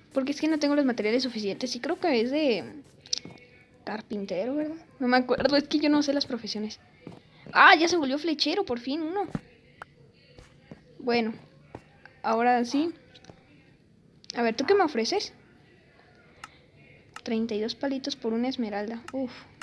Porque es que no tengo los materiales suficientes. Y creo que es de carpintero, ¿verdad? No me acuerdo, es que yo no sé las profesiones. Ah, ya se volvió flechero, por fin uno. Bueno, ahora sí. A ver, ¿tú qué me ofreces? 32 palitos por una esmeralda. Uf,